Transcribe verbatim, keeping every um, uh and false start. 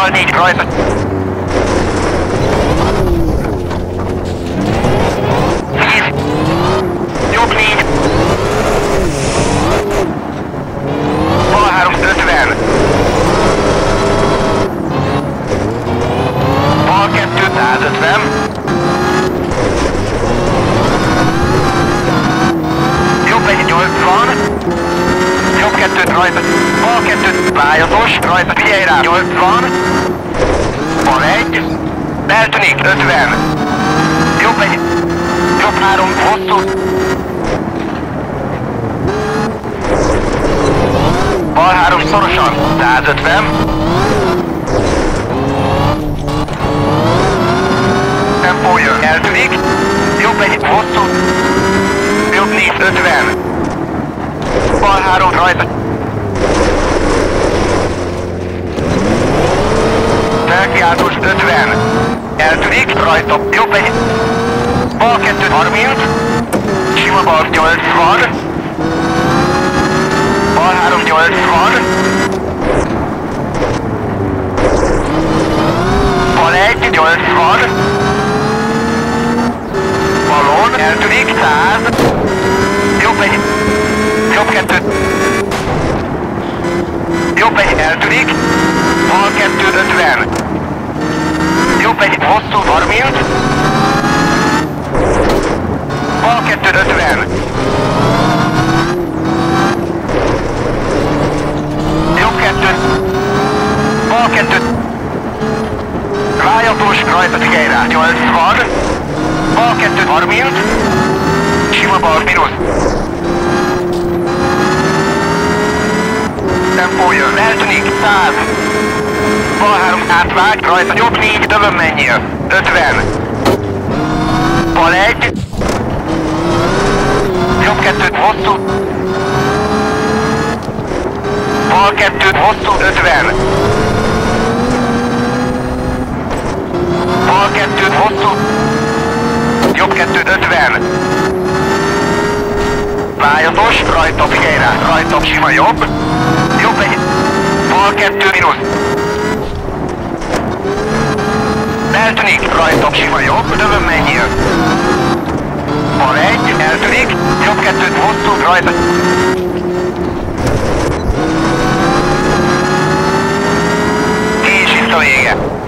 Bal négy rajta. tíz. Jobb négy. Bal három ötven. Bal kettő százötven. Jobb egy nyolcvan. Jobb kettőt rajta. Bal kettőt pályazos, rajta figyelj rá. nyolcvan. Bal egy. Eltűnik ötven. Jobb egy. Jobb három hosszú. Bal három szorosan. százötven. Tempó jön. Eltűnik. Jobb egy hosszú. Jobb négy ötven. Bal három rajta. Felkiáltós ötven. Eltűnik, rajta. Jobb egy. Bal kettő harminc. Sima bal nyolcvan. Bal három nyolcvan. Bal egy nyolcvan. Balon eltűnik száz. Jobb egy. Jobb kettő. Jobb egy eltűnik. Bal kettő ötven. Jobb egy hosszú harminc. Bal kettő ötven. Jobb kettő. Bal kettő. Rájatós rajta figyelj rá. nyolcvan. Bal kettő harminc. Sima bal mínusz. Tempó jön, eltűnik, száz. Bal három átvág, rajta jobb négy, dövön menjél. ötven. Bal egy. Jobb kettőt hosszú. Bal kettőt hosszú, ötven. Bal kettőt hosszú. Jobb kettőt ötven. Pályazos, rajta figyelj rá, rajta sima jobb. Jobb egy. Bal kettő mínusz. Eltűnik, rajta sima jobb, dövön menjél. Bal egy, eltűnik, jobb kettőt hosszú, rajta. És vissza vége.